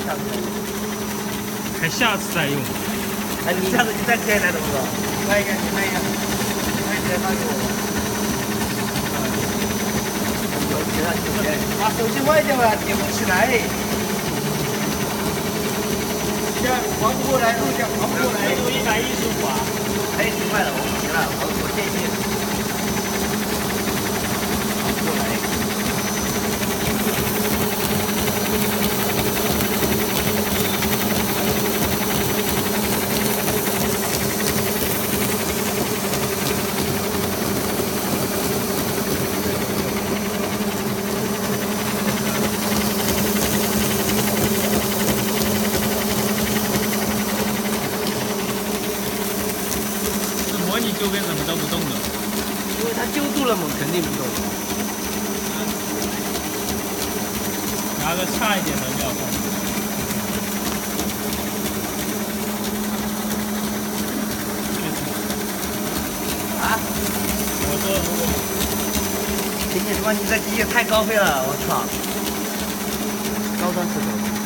下次再用。 还下次再用。 哎，你下次你再开台怎么着？拍一个，你拍一个，拍起来发给我吧。把手机歪掉了，点不起来。这样滑不过来，录像滑不过来。 有115啊。 哎，挺快的，我不行了，我电信。滑不过来。 模拟纠边怎么都不动了？ 因为它揪住了嘛，肯定不动。 拿个差一点的料包。 啊？ 我说如果今天他妈你这机也太高配了，我操！高端车手。